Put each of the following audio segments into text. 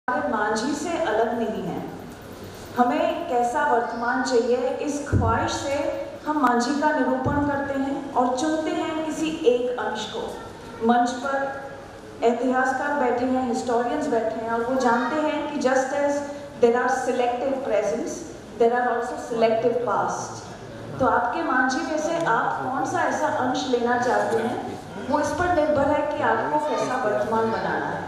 मांझी से अलग नहीं है। हमें कैसा वर्तमान चाहिए, इस ख्वाहिश से हम मांझी का निरूपण करते हैं और चुनते हैं किसी एक अंश को। मंच पर इतिहासकार बैठे हैं, हिस्टोरियंस बैठे हैं और वो जानते हैं कि just as there are selective presence, there are also selective past. तो आपके मांझी में से आप कौन सा ऐसा अंश लेना चाहते हैं, वो इस पर निर्भर है कि आपको कैसा वर्तमान बनाना है।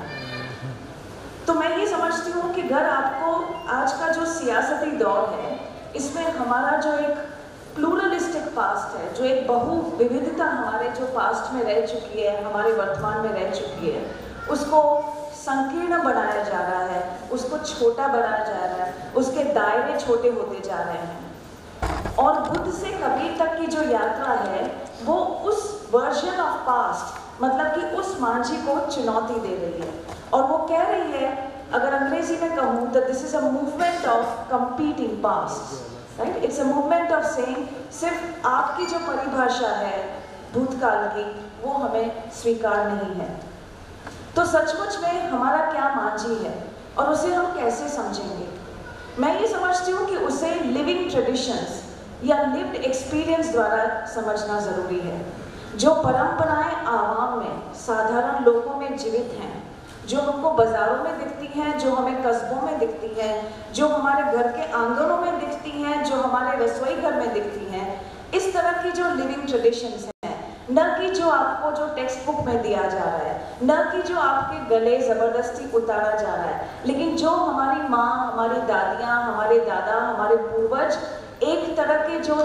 तो मैं ये समझती हूँ कि अगर आपको आज का जो सियासती दौर है, इसमें हमारा जो एक प्लूरलिस्टिक पास्ट है, जो एक बहु विविधता हमारे जो पास्ट में रह चुकी है, हमारे वर्तमान में रह चुकी है, उसको संकीर्ण बनाया जा रहा है, उसको छोटा बनाया जा रहा है, उसके दायरे छोटे होते जा रहे हैं। और बुद्ध से कबीर तक की जो यात्रा है, वो उस वर्जन ऑफ पास्ट, मतलब कि उस मांझी को चुनौती दे रही है और वो कह रही है, अगर अंग्रेजी में कहूँ तो this is a movement of competing past, right? It's a movement of saying सिर्फ आपकी जो परिभाषा है भूतकाल की, वो हमें स्वीकार नहीं है। तो सचमुच में हमारा क्या मांझी है और उसे हम कैसे समझेंगे? मैं ये समझती हूँ कि उसे लिविंग ट्रेडिशंस या लिव्ड एक्सपीरियंस द्वारा समझना ज़रूरी है। जो परंपराएं आवाम में, साधारण लोगों में जीवित हैं, जो हमको बाज़ारों में दिखती हैं, जो हमें कस्बों में दिखती हैं, जो हमारे घर के आंगनों में दिखती हैं, जो हमारे रसोई घर में दिखती हैं, इस तरह की जो लिविंग ट्रेडिशंस हैं, न कि जो आपको जो टेक्स्ट बुक में दिया जा रहा है, न कि जो आपके गले ज़बरदस्ती उतारा जा रहा है, लेकिन जो हमारी माँ, हमारी दादियाँ, हमारे दादा, हमारे पूर्वज एक तरह के जो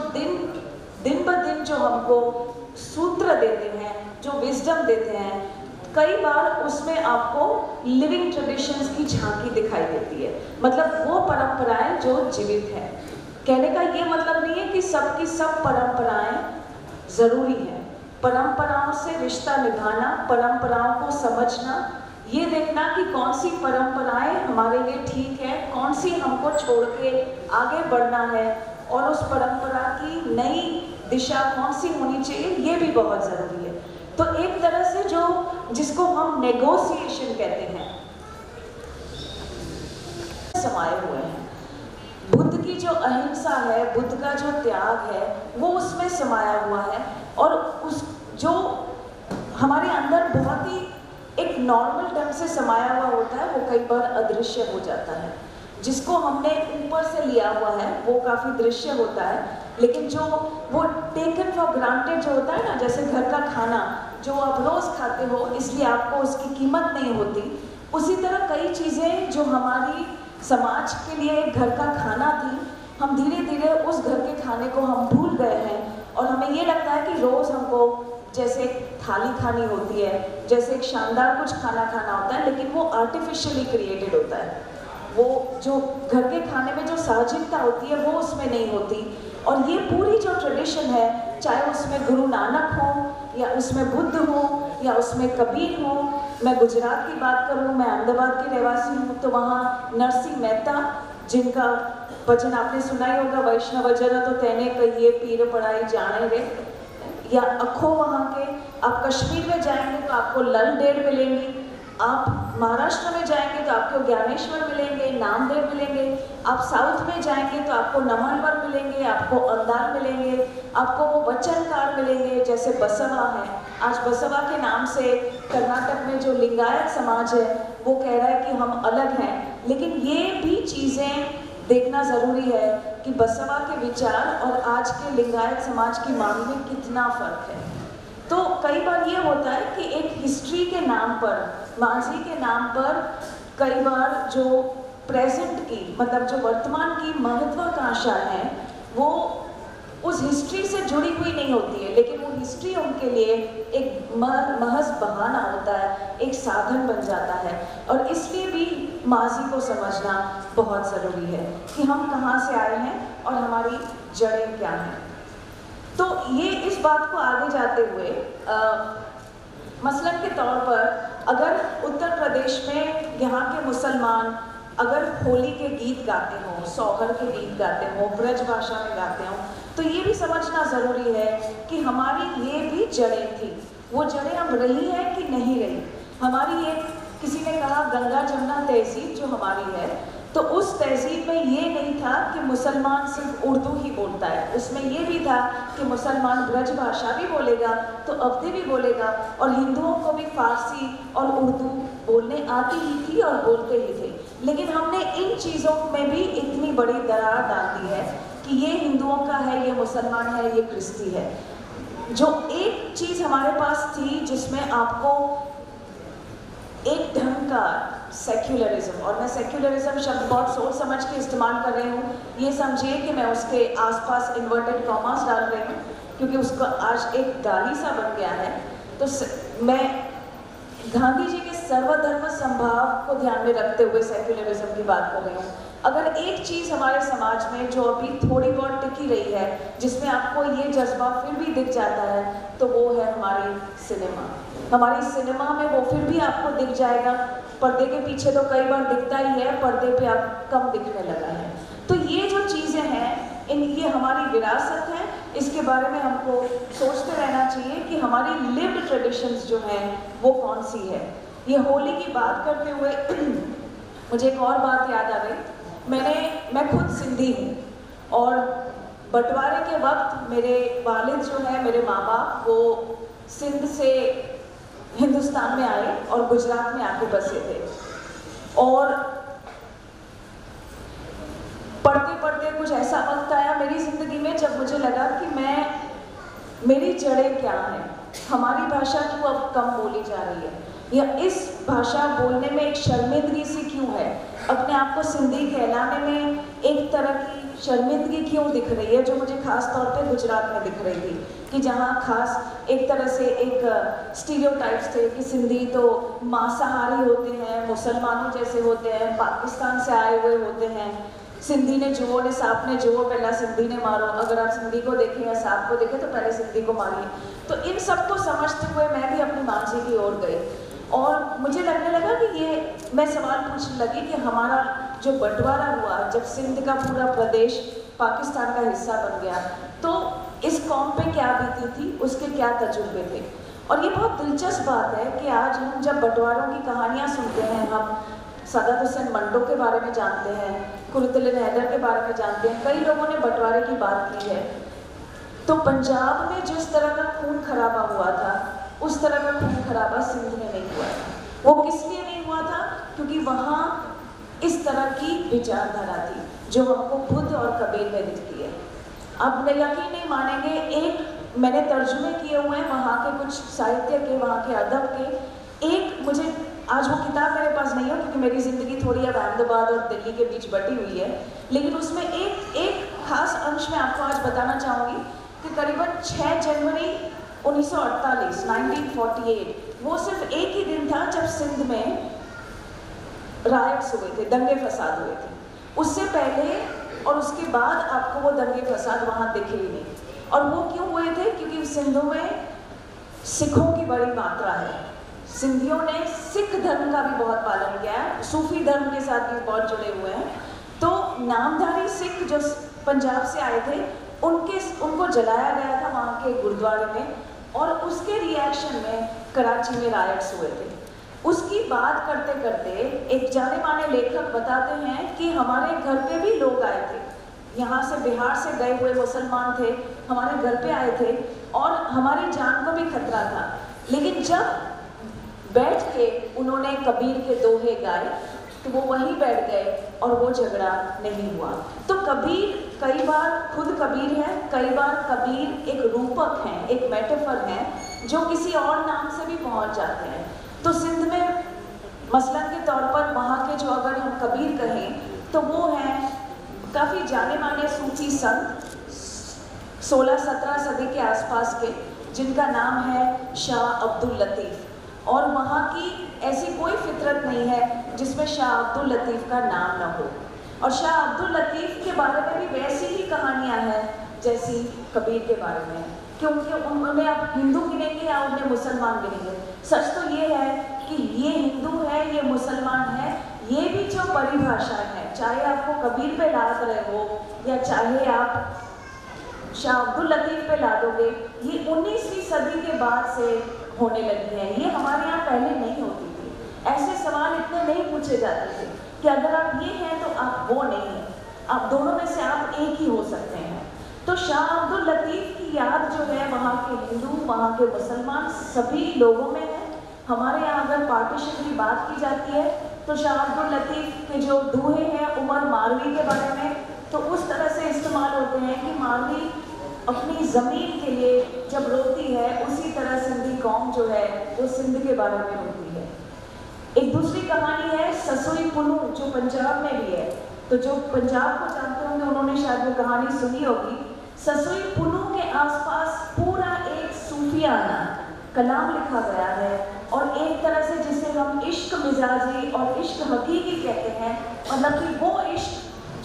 दिन ब दिन जो हमको सूत्र देते हैं, जो विजडम देते हैं, कई बार उसमें आपको लिविंग ट्रेडिशंस की झांकी दिखाई देती है। मतलब वो परंपराएं जो जीवित हैं। कहने का ये मतलब नहीं है कि सबकी सब परंपराएं ज़रूरी हैं। परंपराओं से रिश्ता निभाना, परंपराओं को समझना, ये देखना कि कौन सी परंपराएं हमारे लिए ठीक है, कौन सी हमको छोड़ के आगे बढ़ना है और उस परंपरा की नई दिशा कौन सी होनी चाहिए, ये भी बहुत ज़रूरी है। तो एक तरह से जो जिसको हम नेगोशिएशन कहते हैं, समाये हुए हैं। बुद्ध की जो अहिंसा है, बुद्ध का जो त्याग है, वो उसमें समाया हुआ है और उस जो हमारे अंदर बहुत ही एक नॉर्मल ढंग से समाया हुआ होता है, वो कई बार अदृश्य हो जाता है। जिसको हमने ऊपर से लिया हुआ है वो काफ़ी दृश्य होता है, लेकिन जो वो टेकन फॉर ग्रांटेड जो होता है ना, जैसे घर का खाना जो आप रोज़ खाते हो इसलिए आपको उसकी कीमत नहीं होती, उसी तरह कई चीज़ें जो हमारी समाज के लिए घर का खाना थी, हम धीरे धीरे उस घर के खाने को हम भूल गए हैं और हमें ये लगता है कि रोज़ हमको जैसे एक थाली खानी होती है, जैसे एक शानदार कुछ खाना खाना होता है, लेकिन वो आर्टिफिशियली क्रिएटेड होता है। वो जो घर के खाने में जो साहजिकता होती है वो उसमें नहीं होती। और ये पूरी जो ट्रेडिशन है, चाहे उसमें गुरु नानक हो या उसमें बुद्ध हो या उसमें कबीर हो, मैं गुजरात की बात करूँ, मैं अहमदाबाद की रहवासी हूँ, तो वहाँ नरसिंह मेहता, जिनका वचन आपने सुना ही होगा, वैष्णव जन तो तेने कहिए पीर पढ़ाई जाने रे, या अखो वहाँ के। आप कश्मीर में जाएंगे तो आपको लल डेढ़ मिलेंगी, आप महाराष्ट्र में जाएंगे तो आपको ज्ञानेश्वर मिलेंगे, नामदेव मिलेंगे, आप साउथ में जाएंगे तो आपको नमनवर मिलेंगे, आपको अंधार मिलेंगे, आपको वो वचनकार मिलेंगे जैसे बसवा है। आज बसवा के नाम से कर्नाटक में जो लिंगायत समाज है वो कह रहा है कि हम अलग हैं, लेकिन ये भी चीज़ें देखना ज़रूरी है कि बसवा के विचार और आज के लिंगायत समाज की मांग में कितना फ़र्क है। तो कई बार ये होता है कि एक हिस्ट्री के नाम पर, मांझी के नाम पर, कई बार जो प्रेजेंट की, मतलब जो वर्तमान की महत्वाकांक्षा है, वो उस हिस्ट्री से जुड़ी हुई नहीं होती है, लेकिन वो हिस्ट्री उनके लिए एक महज बहाना होता है, एक साधन बन जाता है। और इसलिए भी मांझी को समझना बहुत ज़रूरी है कि हम कहाँ से आए हैं और हमारी जड़ें क्या हैं। तो ये इस बात को आगे जाते हुए मसलन के तौर पर अगर उत्तर प्रदेश में यहाँ के मुसलमान अगर होली के गीत गाते हों, सोहर के गीत गाते हों, ब्रज भाषा में गाते हों, तो ये भी समझना ज़रूरी है कि हमारी ये भी जड़ें थी। वो जड़ें अब रही हैं कि नहीं रही। हमारी एक किसी ने कहा गंगा जमुना तहजीब जो हमारी है, तो उस तहजीब में ये नहीं था कि मुसलमान सिर्फ उर्दू ही बोलता है, उसमें ये भी था कि मुसलमान ब्रज भाषा भी बोलेगा तो अवधी भी बोलेगा, और हिंदुओं को भी फारसी और उर्दू बोलने आती ही थी और बोलते ही थे। लेकिन हमने इन चीज़ों में भी इतनी बड़ी दरार डाल दी है कि ये हिंदुओं का है, ये मुसलमान है, ये क्रिश्ती है। जो एक चीज़ हमारे पास थी जिसमें आपको एक ढंग का सेक्युलरिज्म, और मैं सेक्युलरिज्म शब्द बहुत सोच समझ के इस्तेमाल कर रही हूँ, ये समझिए कि मैं उसके आसपास इन्वर्टेड कॉमास डाल रही हूँ क्योंकि उसका आज एक गाली सा बन गया है। तो मैं गांधी जी के सर्वधर्म संभाव को ध्यान में रखते हुए सेक्युलरिज्म की बात कर रही हूँ। अगर एक चीज़ हमारे समाज में जो अभी थोड़ी बहुत टिकी रही है, जिसमें आपको ये जज्बा फिर भी दिख जाता है, तो वो है हमारी सिनेमा। हमारी सिनेमा में वो फिर भी आपको दिख जाएगा। पर्दे के पीछे तो कई बार दिखता ही है, पर्दे पे आप कम दिखने लगा है। तो ये जो चीज़ें हैं, ये हमारी विरासत है, इसके बारे में हमको सोचते रहना चाहिए कि हमारी लिव्ड ट्रेडिशंस जो हैं वो कौन सी है। ये होली की बात करते हुए मुझे एक और बात याद आ गई। मैं खुद सिंधी हूँ और बंटवारे के वक्त मेरे वालिद जो है, मेरे माँ बाप, वो सिंध से हिंदुस्तान में आए और गुजरात में आके बसे थे। और पढ़ते पढ़ते कुछ ऐसा वक्त आया मेरी ज़िंदगी में जब मुझे लगा कि मेरी जड़ें क्या हैं, हमारी भाषा क्यों अब कम बोली जा रही है, या इस भाषा बोलने में एक शर्मिंदगी सी क्यों है, अपने आप को सिंधी कहलाने में एक तरह की शर्मिंदगी क्यों दिख रही है, जो मुझे खास तौर पे गुजरात में दिख रही थी कि जहाँ खास एक तरह से एक स्टीरियोटाइप्स थे कि सिंधी तो मांसाहारी होते हैं, मुसलमानों जैसे होते हैं, पाकिस्तान से आए हुए होते हैं, सिंधी ने जुओ ने सांप ने जुओ, पहला सिंधी ने मारो, अगर आप सिंधी को देखें या सांप को देखें तो पहले सिंधी को मारिए। तो इन सबको समझते हुए मैं भी अपनी माँ जी की ओर गई और मुझे लगने लगा कि ये, मैं सवाल पूछने लगी कि हमारा जो बंटवारा हुआ, जब सिंध का पूरा प्रदेश पाकिस्तान का हिस्सा बन गया, तो इस कौम पे क्या बीती थी, उसके क्या तजुर्बे थे। और ये बहुत दिलचस्प बात है कि आज हम जब बंटवारों की कहानियाँ सुनते हैं, हम सादात हुसैन मंटो के बारे में जानते हैं, कुरुतुल हैदर के बारे में जानते हैं, कई लोगों ने बंटवारे की बात की है, तो पंजाब में जिस तरह का खून खराबा हुआ था, उस तरह का खून खराबा सिंध में नहीं हुआ था। वो किस लिए नहीं हुआ था? क्योंकि वहाँ इस तरह की विचारधारा थी जो हमको बुद्ध और कबीर में दिखती है। अब यकीन नहीं मानेंगे, एक मैंने तर्जुमे किए हुए हैं वहाँ के कुछ साहित्य के, वहाँ के अदब के। एक मुझे आज वो किताब मेरे पास नहीं है क्योंकि मेरी ज़िंदगी थोड़ी अब अहमदाबाद और दिल्ली के बीच बटी हुई है, लेकिन उसमें एक खास अंश मैं आपको आज बताना चाहूँगी कि करीबन 6 जनवरी 1948 1948 वो सिर्फ एक ही दिन था जब सिंध में रायट्स हुए थे, दंगे फसाद हुए थे। उससे पहले और उसके बाद आपको वो दंगे फसाद वहाँ दिखे ही नहीं। और वो क्यों हुए थे? क्योंकि सिंधों में सिखों की बड़ी मात्रा है। सिंधियों ने सिख धर्म का भी बहुत पालन किया है, सूफी धर्म के साथ भी बहुत जुड़े हुए हैं। तो नामधारी सिख जो पंजाब से आए थे, उनको जलाया गया था वहाँ के गुरुद्वारे में, और उसके रिएक्शन में कराची में रायट्स हुए थे। उसकी बात करते करते एक जाने माने लेखक बताते हैं कि हमारे घर पे भी लोग आए थे, यहाँ से बिहार से गए हुए मुसलमान थे, हमारे घर पे आए थे और हमारी जान को भी खतरा था। लेकिन जब बैठ के उन्होंने कबीर के दोहे गाए तो वो वहीं बैठ गए और वो झगड़ा नहीं हुआ। तो कबीर कई बार खुद कबीर है, कई बार कबीर एक रूपक है, एक मेटाफर है जो किसी और नाम से भी पहुंच जाते हैं। तो सिंध में मसलन के तौर पर वहाँ के जो अगर हम कबीर कहें तो वो हैं काफ़ी जाने माने सूफी संत 16-17 सदी के आसपास के, जिनका नाम है शाह अब्दुल लतीफ़। और वहाँ की ऐसी कोई फितरत नहीं है जिसमें शाह अब्दुल लतीफ़ का नाम न हो। और शाह अब्दुल लतीफ़ के बारे में भी वैसी ही कहानियाँ हैं जैसी कबीर के बारे में, क्योंकि उन्हें आप हिंदू गिनेंगे या उन्हें मुसलमान गिनेंगे। सच तो ये है कि ये हिंदू है, ये मुसलमान है, ये भी जो परिभाषा है, चाहे आपको कबीर पे लाद रहे हो या चाहे आप शाह अब्दुल लतीफ़ पे लादोगे, ये 19वीं सदी के बाद से होने लगी है। ये हमारे यहाँ पहले नहीं होती थी। ऐसे सवाल इतने नहीं पूछे जाते थे कि अगर आप ये हैं तो आप वो नहीं हैं, आप दोनों में से आप एक ही हो सकते हैं। तो शाह अब्दुल लतीफ़ की याद जो है वहाँ के हिंदू, वहाँ के मुसलमान सभी लोगों में है। हमारे यहाँ अगर पार्टीशन की बात की जाती है तो शाह अब्दुल लतीफ़ के जो दूहे हैं उमर मारवी के बारे में, तो उस तरह से इस्तेमाल होते हैं कि मारवी अपनी ज़मीन के लिए जब रोती है, उसी तरह सिंधी कौम जो है वो सिंध के बारे में रोती है। एक दूसरी कहानी है ससुई पुनू, जो पंजाब में भी है। तो जो पंजाब को जानते होंगे उन्होंने शायद वो कहानी सुनी होगी। ससुई पुनू के आसपास पूरा एक सूफियाना कलाम लिखा गया है, और एक तरह से जिसे हम इश्क मिजाजी और इश्क हकीकी कहते हैं, मतलब कि वो इश्क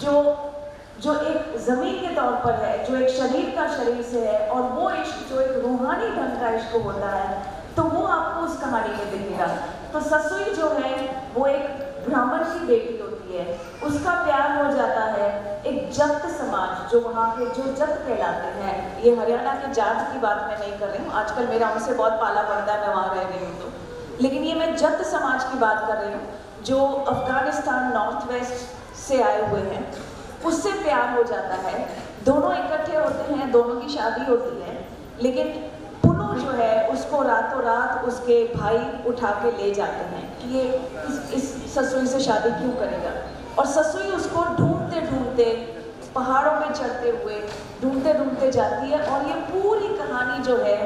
जो एक ज़मीन के तौर पर है, जो एक शरीर का शरीर से है, और वो इश्क जो एक रूहानी ढंग का इश्क होता है, तो वो आपको उस कहानी में दिखेगा। तो ससुई जो है वो एक ब्राह्मण की बेटी होती है, उसका प्यार हो जाता है एक जट समाज, जो वहाँ के जो जट कहलाते हैं। ये हरियाणा के जाट की बात मैं नहीं कर रही हूँ, आजकल मेरा उनसे बहुत पाला पड़ता है, मैं वहाँ रह रही हूँ तो, लेकिन ये मैं जट समाज की बात कर रही हूँ, जो अफगानिस्तान नॉर्थ वेस्ट से आए हुए हैं। उससे प्यार हो जाता है, दोनों इकट्ठे होते हैं, दोनों की शादी होती है, लेकिन पुनू जो है उसको रातों रात उसके भाई उठा के ले जाते हैं कि ये इस ससुई से शादी क्यों करेगा। और ससुई उसको ढूंढते ढूंढते पहाड़ों में चढ़ते हुए ढूंढते ढूंढते जाती है, और ये पूरी कहानी जो है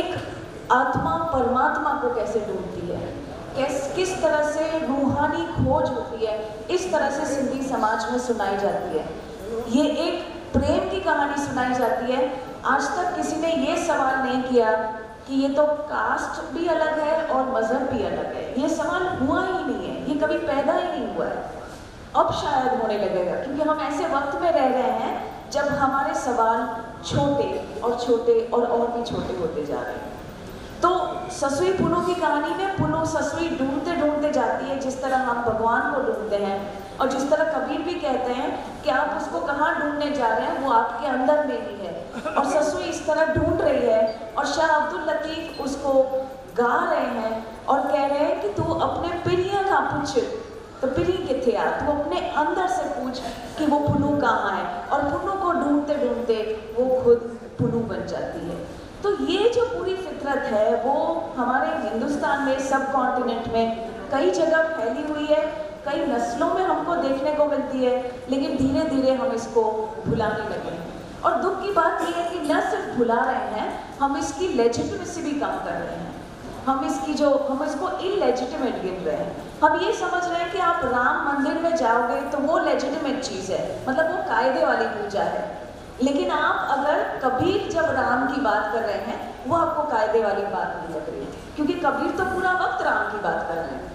एक आत्मा परमात्मा को कैसे ढूंढती है, किस तरह से रूहानी खोज होती है, इस तरह से सिंधी समाज में सुनाई जाती है। ये एक प्रेम की कहानी सुनाई जाती है। आज तक किसी ने ये सवाल नहीं किया कि ये तो कास्ट भी अलग है और मजहब भी अलग है, ये सवाल हुआ ही नहीं है, ये कभी पैदा ही नहीं हुआ है। अब शायद होने लगेगा, क्योंकि हम ऐसे वक्त में रह रहे हैं जब हमारे सवाल छोटे और छोटे और भी छोटे होते जा रहे हैं। तो ससुई पुनू की कहानी में पुनू ससुई ढूंढते ढूंढते जाती है, जिस तरह हम भगवान को ढूंढते हैं, और जिस तरह कबीर भी कहते हैं कि आप उसको कहाँ ढूंढने जा रहे हैं, वो आपके अंदर में ही है। और ससुई इस तरह ढूंढ रही है, और शाह अब्दुल लतीफ़ उसको गा रहे हैं और कह रहे हैं कि तू अपने पिरिया ना पूछ, तो पिरी किथे आ, तू अपने अंदर से पूछ कि वो पुनू कहाँ है। और पुनू को ढूंढते ढूंढते वो खुद पुनू बन जाती है। तो ये जो पूरी फितरत है वो हमारे हिंदुस्तान में, सब कॉन्टिनेंट में कई जगह फैली हुई है, कई नस्लों में हमको देखने को मिलती है, लेकिन धीरे धीरे हम इसको भुलाने लगे हैं। और दुख की बात यह है कि न सिर्फ भुला रहे हैं, हम इसकी लेजिटिमेसी भी कम कर रहे हैं। हम इसको इलेजिटिमेट गिन रहे हैं। हम ये समझ रहे हैं कि आप राम मंदिर में जाओगे तो वो लेजिटिमेट चीज़ है, मतलब वो कायदे वाली पूजा है। लेकिन आप अगर कबीर जब राम की बात कर रहे हैं, वो आपको कायदे वाली बात नहीं लग रही, क्योंकि कबीर तो पूरा वक्त राम की बात कर रहे हैं।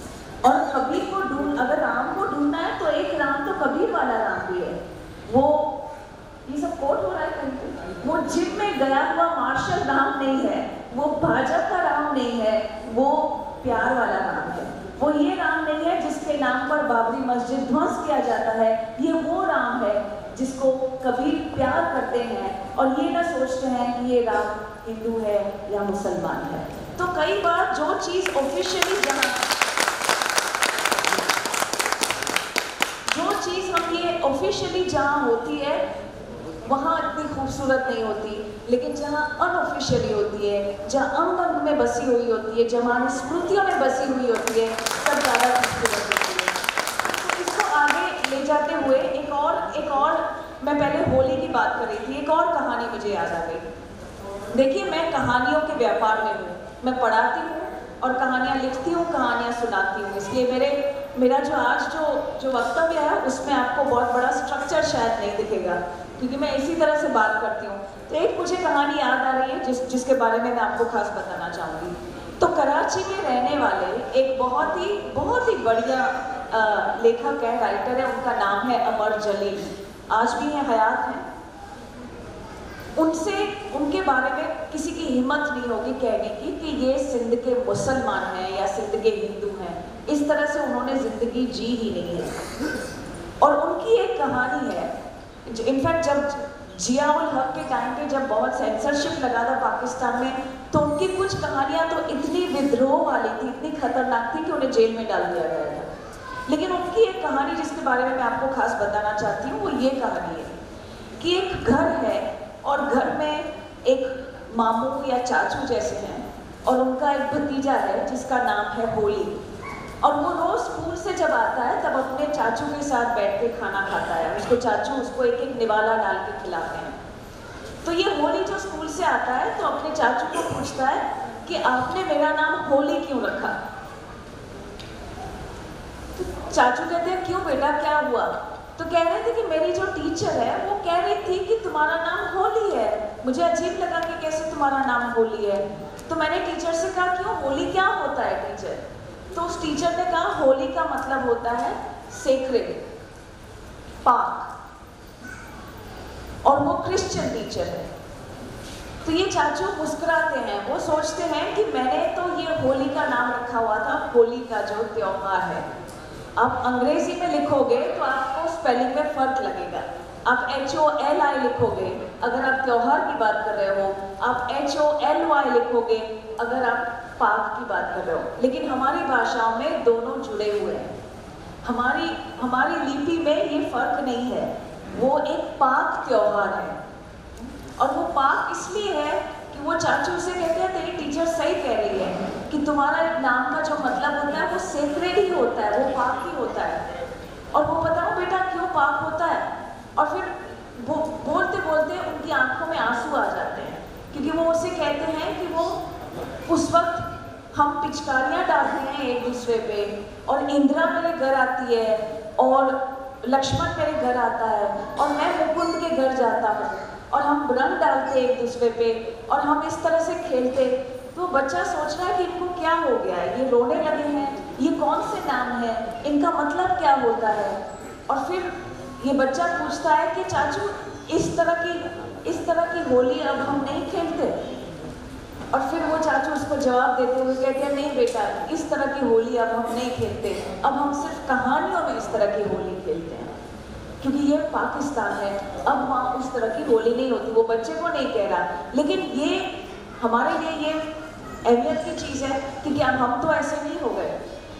और कबीर को अगर राम को ढूंढना है तो एक राम तो कबीर वाला राम भी है। वो ये सब कोट हो रहा है कहीं, वो जिम में गया हुआ मार्शल राम नहीं है, वो भाजपा का राम नहीं है, वो प्यार वाला राम है। वो ये राम नहीं है जिसके नाम पर बाबरी मस्जिद ध्वंस किया जाता है, ये वो राम है जिसको कबीर प्यार करते हैं और ये ना सोचते हैं कि ये राम हिंदू है या मुसलमान है। तो कई बार जो चीज़ ऑफिशियली जहाँ होती है वहाँ इतनी खूबसूरत नहीं होती, लेकिन जहाँ अनऑफिशियली होती है, जहाँ अंग अंग में बसी हुई होती है, जहाँ हमारी स्मृतियों में बसी हुई होती है, तब ज़्यादा खूबसूरत होती है। तो इसको आगे ले जाते हुए एक और मैं पहले होली की बात कर रही थी, एक और कहानी मुझे याद आ गई। देखिए, मैं कहानियों के व्यापार में हूँ, मैं पढ़ाती हूँ और कहानियाँ लिखती हूँ, कहानियाँ सुनाती हूँ। इसलिए मेरा जो आज जो वक्तव्य है उसमें आपको बहुत बड़ा स्ट्रक्चर शायद नहीं दिखेगा, क्योंकि मैं इसी तरह से बात करती हूँ। तो एक मुझे कहानी याद आ रही है जिसके बारे में मैं आपको खास बताना चाहूँगी। तो कराची में रहने वाले एक बहुत ही बढ़िया लेखक है, राइटर है, उनका नाम है अमर जलील, आज भी हैं, हयात हैं। उनके बारे में किसी की हिम्मत नहीं होगी कहने की कि ये सिंध के मुसलमान हैं या सिंध के हिंदू हैं। इस तरह से उन्होंने ज़िंदगी जी ही नहीं है। और उनकी एक कहानी है, इनफैक्ट जब जियाउल हक के टाइम पे जब बहुत सेंसरशिप लगा था पाकिस्तान में, तो उनकी कुछ कहानियां तो इतनी विद्रोह वाली थी, इतनी खतरनाक थी कि उन्हें जेल में डाल दिया गया था। लेकिन उनकी एक कहानी जिसके बारे में मैं आपको खास बताना चाहती हूँ, वो ये कहानी है कि एक घर है और घर में एक मामू या चाचू जैसे हैं और उनका एक भतीजा है जिसका नाम है होली। और वो रोज स्कूल से जब आता है तब अपने चाचू के साथ बैठ के खाना खाता है। उसको चाचू उसको एक एक निवाला डाल के खिलाते हैं। तो ये होली जो स्कूल से आता है तो अपने चाचू को पूछता है कि आपने मेरा नाम होली क्यों रखा। तो चाचू कहते हैं क्यों बेटा, क्या हुआ? तो कह रहे थे कि मेरी जो टीचर है वो कह रही थी कि तुम्हारा नाम होली है। मुझे अजीब लगा कि कैसे तुम्हारा नाम होली है। तो मैंने टीचर से कहा क्यों, होली क्या होता है टीचर? तो उस टीचर ने कहा होली का मतलब होता है सेक्रेड, पाक। और वो क्रिश्चियन टीचर है। तो ये चाचू मुस्कुराते हैं, वो सोचते हैं कि मैंने तो ये होली का नाम रखा हुआ था, होली का जो त्योहार है। आप अंग्रेजी में लिखोगे तो आपको स्पेलिंग में फर्क लगेगा। आप HOLI लिखोगे अगर आप त्योहार की बात कर रहे हो, आप HOLY लिखोगे अगर आप पाक की बात कर रहे हो। लेकिन हमारी भाषाओं में दोनों जुड़े हुए हैं। हमारी लिपि में ये फर्क नहीं है। वो एक पाक त्योहार है। और वो पाक इसलिए है कि वो चाचू से कहते हैं तेरी टीचर सही कह रही है कि तुम्हारा नाम का जो मतलब होता है वो सेक्रेड ही होता है, वो पाक ही होता है। और वो बताओ बेटा क्यों पाक होता है? और फिर वो बोलते बोलते उनकी आंखों में आंसू आ जाते हैं, क्योंकि वो उसे कहते हैं कि वो उस वक्त हम पिचकारियाँ डालते हैं एक दूसरे पे, और इंदिरा मेरे घर आती है और लक्ष्मण मेरे घर आता है और मैं मुकुंद के घर जाता हूँ और हम रंग डालते एक दूसरे पे और हम इस तरह से खेलते। तो बच्चा सोच रहा है कि इनको क्या हो गया है, ये रोने लगे हैं, ये कौन से नाम है, इनका मतलब क्या होता है? और फिर ये बच्चा पूछता है कि चाचू इस तरह की होली अब हम नहीं खेलते। और फिर वो चाचू उसको जवाब देते हुए कहते हैं नहीं बेटा, इस तरह की होली अब हम नहीं खेलते, अब हम सिर्फ कहानियों में इस तरह की होली खेलते हैं, क्योंकि ये पाकिस्तान है, अब वहाँ उस तरह की होली नहीं होती। वो बच्चे को नहीं कह रहा, लेकिन ये हमारे लिए ये अहमियत की चीज़ है कि क्या हम तो ऐसे नहीं हो गए।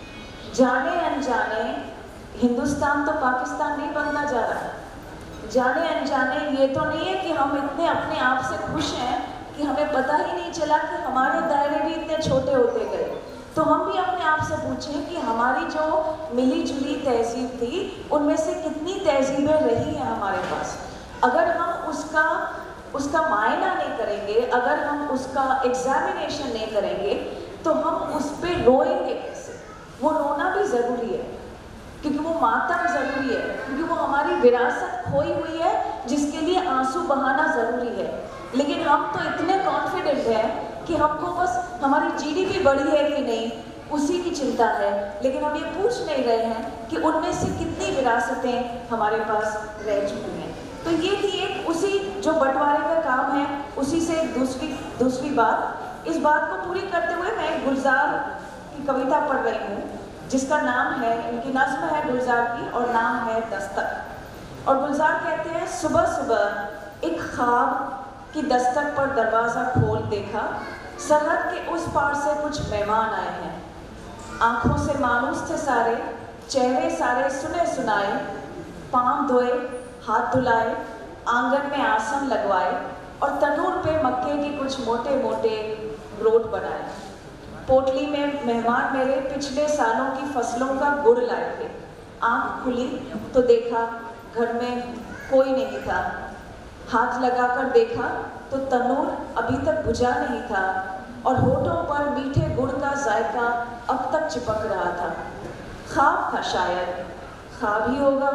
जाने अनजाने हिंदुस्तान तो पाकिस्तान नहीं बनना जा रहा। जाने अनजाने ये तो नहीं है कि हम इतने अपने आप से खुश हैं कि हमें पता ही नहीं चला कि हमारे दायरे भी इतने छोटे होते गए। तो हम भी अपने आप से पूछें कि हमारी जो मिली जुली तहजीब थी उनमें से कितनी तहजीबें रही हैं हमारे पास। अगर हम उसका मायना नहीं करेंगे, अगर हम उसका एग्जामिनेशन नहीं करेंगे, तो हम उस पर रोएंगे कैसे? वो रोना भी ज़रूरी है, क्योंकि वो मातम ज़रूरी है, क्योंकि वो हमारी विरासत खोई हुई है जिसके लिए आंसू बहाना ज़रूरी है। लेकिन हम तो इतने कॉन्फिडेंट हैं कि हमको बस हमारी GDP बढ़ी है कि नहीं उसी की चिंता है, लेकिन हम ये पूछ नहीं रहे हैं कि उनमें से कितनी विरासतें हमारे पास रह चुकी हैं। तो ये थी एक उसी जो बंटवारे का काम है, उसी से दूसरी बात। इस बात को पूरी करते हुए मैं एक गुलजार की कविता पढ़ रही हूँ जिसका नाम है, इनकी नज़्म है गुलजार की और नाम है दस्तक। और गुलजार कहते हैं सुबह सुबह एक ख्वाब की दस्तक पर दरवाज़ा खोल देखा, सरहद के उस पार से कुछ मेहमान आए हैं। आंखों से मानूस थे सारे, चेहरे सारे सुने सुनाए, पाँव धोए हाथ धुलाए, आंगन में आसन लगवाए और तनूर पे मक्के के कुछ मोटे मोटे रोट बनाए। पोटली में मेहमान मेरे पिछले सालों की फसलों का गुड़ लाए थे। आँख खुली तो देखा घर में कोई नहीं था। हाथ लगाकर देखा तो तनूर अभी तक बुझा नहीं था और होठों पर मीठे गुड़ का जायका अब तक चिपक रहा था। ख्वाब था शायद, ख्वाब ही होगा।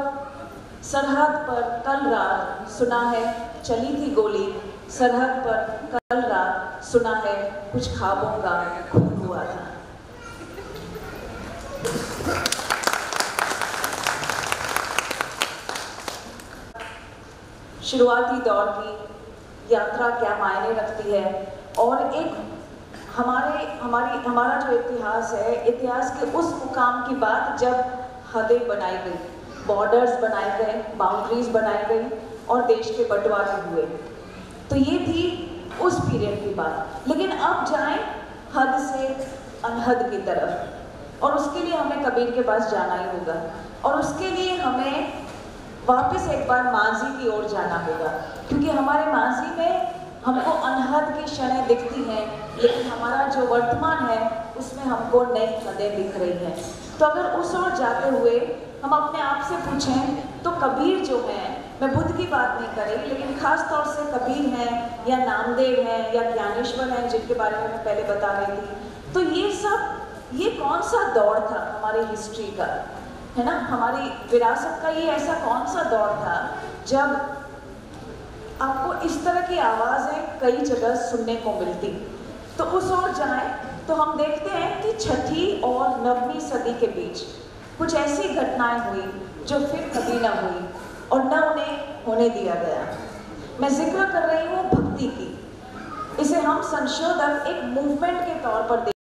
सरहद पर कल रात सुना है चली थी गोली, सरहद पर कल रात सुना है कुछ ख्वाबों का खून हुआ था। शुरुआती दौर की यात्रा क्या मायने रखती है, और एक हमारा जो इतिहास है, इतिहास के उस मुकाम की बात जब हदें बनाई गई, बॉर्डर्स बनाए गए, बाउंड्रीज बनाई गई, और देश के बंटवारे हुए। तो ये थी उस पीरियड की बात। लेकिन अब जाएं हद से अनहद की तरफ, और उसके लिए हमें कबीर के पास जाना ही होगा, और उसके लिए हमें वापस एक बार माजी की ओर जाना होगा, क्योंकि हमारे माजी में हमको अनहद की क्षणें दिखती हैं, लेकिन हमारा जो वर्तमान है उसमें हमको नई हदें दिख रही हैं। तो अगर उस ओर जाते हुए हम अपने आप से पूछें तो कबीर जो है, मैं बुद्ध की बात नहीं कर रही, लेकिन खास तौर से कबीर हैं या नामदेव हैं या ज्ञानेश्वर हैं, जिनके बारे में मैं पहले बता रही थी, तो ये कौन सा दौर था हमारी हिस्ट्री का, है ना, हमारी विरासत का ये ऐसा कौन सा दौर था जब आपको इस तरह की आवाज़ें कई जगह सुनने को मिलती। तो उस ओर जाएं तो हम देखते हैं कि 6वीं और 9वीं सदी के बीच कुछ ऐसी घटनाएं हुई जो फिर कभी ना हुई और न उन्हें होने दिया गया। मैं जिक्र कर रही हूँ भक्ति की। इसे हम संशोधक एक मूवमेंट के तौर पर